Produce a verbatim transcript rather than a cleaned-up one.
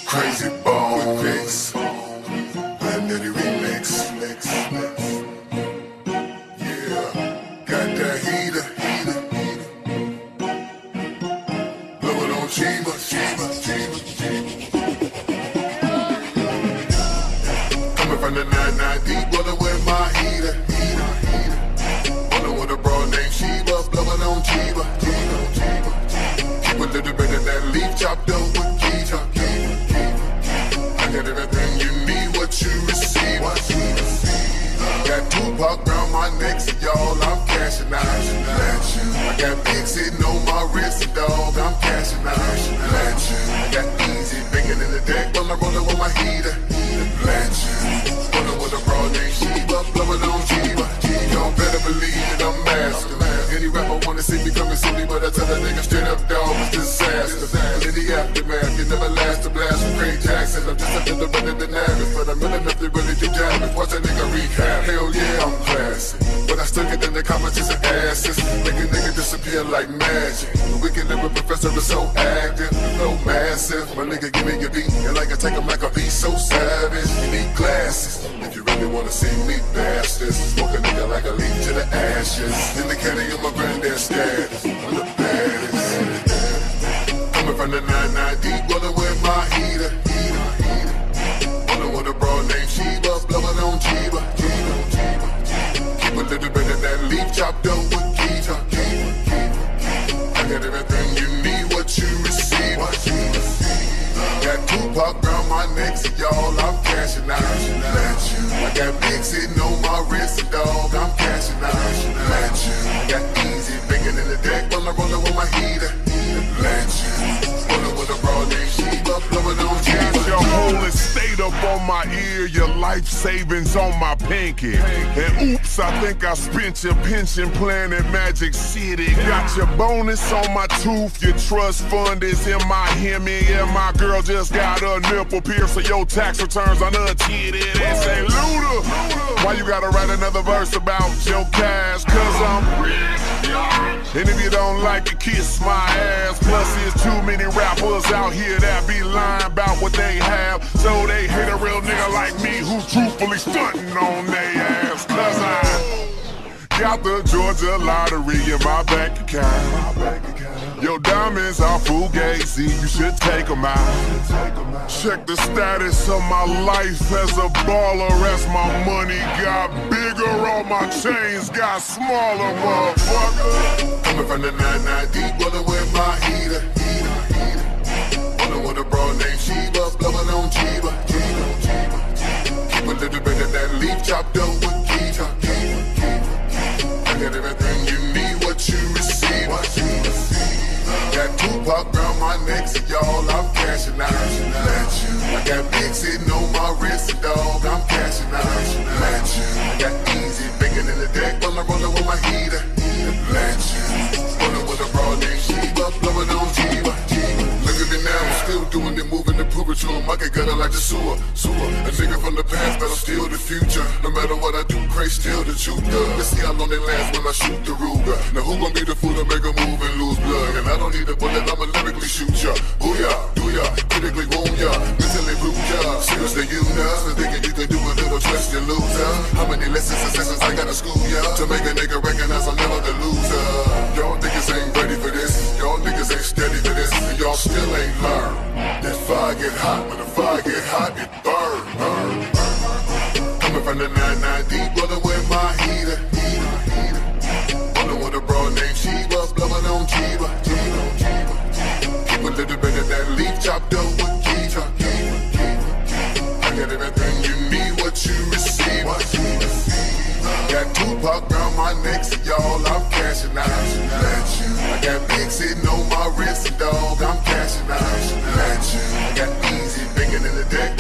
Crazy Bone Mix, Granddaddy Remix. Yeah, got that heater, heater, heater. Blowin' on Chiba, Chiba, Chiba, Chiba. Coming from the nine nine deep, brother with my heater, heater, heater. Rolling with a broad named Chiba, blowin' on Chiba, Chiba, Chiba. Keep a little bit of that leaf chopped up with Keita. Got everything you need, what you receive, what you receive. Got Tupac round my neck, so y'all, I'm cashing out. I got big sitting on my wrist, dog, I'm cashing out. I got easy banging in the deck, while I'm rolling with my heater. Rolling with a broad named Sheba, blowing on Chiba. Y'all better believe that I'm master. Any rapper wanna see me coming silly, but I tell a nigga straight up, dog, it's disaster. And in the aftermath, you never last to blast from Craig Jackson. I'm just a little bit of the nervous, but I'm in enough to really do damage. Watch that nigga recap. Hell yeah, I'm classy, but I still get in the competition asses. Make a nigga disappear like magic. The wicked little professor is so active, so massive. My nigga give me your beat, and I can take him like a beast so savage. You need glasses if you really wanna see me bastards. Smoke a nigga like a leaf to the ashes. In the caddy of my granddad's status, I'm the baddest. Coming from the nine nine deep, rolling with my heater, heater, heater. Rolling with a broad named Sheba, blowing on Chiba, Chiba, Chiba. Keep a little bit of that leaf chopped up with Keita, Keita, Keita. I got everything you need, what you receive, what you receive. Got Tupac round my neck, so y'all, I'm cashing out. I got big sitting on my wrist, dog, I'm cashing out. I got easy banging in the deck, while I'm rolling with my heater. Rolling with a broad named Sheba, blowing on Chiba. Your whole estate up on my ear, your life savings on my pinky. And oops, I think I spent your pension plan in Magic City. Got your bonus on my tooth, your trust fund is in my Hemi. And my girl just got a nipple piercer, your tax returns on untitted. And say, Luda, why you gotta write another verse about your cash? Cause I'm rich, and if you don't like it, kiss my ass. Plus there's too many rappers out here that be lying about what they have, so they hate a real nigga like me who's truthfully stunting on they ass. Cause I got the Georgia lottery in my bank account. Your diamonds are fugazi, you should take them out. Check the status of my life as a baller. As my money got bigger, all my chains got smaller, motherfucker. Coming from the nine nine deep, rolling with my heater, heater, heater. Rolling with a broad named Sheba, blowing on Chiba, Chiba, Chiba. Keep a little bit of that leaf chopped up with Keita, Keita, Keita. I got everything you need, what you receive, what you receive. Got Tupac round my neck, so y'all, I'm cashing out. I got big sitting on my wrist, dog, I'm cashing out. I got easy banging in the deck, while I'm rolling with my heater. Rolling with a broad named Sheba, blowing on Chiba, Chiba. Look at me now, I'm still doing it, moving to prove it to him. I get gutter like the sewer, sewer. A nigga from the past, but I'm still the future. No matter what I do, Craig still the truth. Let's see how long they last when I shoot the Ruger. Now who gon' be the fool to make a move and lose blood? And I don't need a bullet, I'ma lyrically shoot ya. Booyah, do ya, critically wound ya, mentally root ya. Seriously, you know, thinking you can do a little twist, you loser. How many lessons and sessions I gotta school ya to make a nigga recognize I'm never the loser? Y'all niggas ain't ready for this, y'all niggas ain't steady for this, and y'all still ain't learned. That fire get hot, when the fire get hot, it burn, burn, burn. Coming from the nine nine deep, rolling with my heater, heater, heater. Rolling with a broad named Sheba, blowing on Chiba, Chiba, Chiba. Keep a little bit of that leaf chopped up with Keita, Keita, Keita. I got everything you need, what you receive, what you receive. Got Tupac round my neck, so y'all, I'm cashing out. I got big sitting on my wrist, dog, I'm cashing out. I got easy banging in the deck,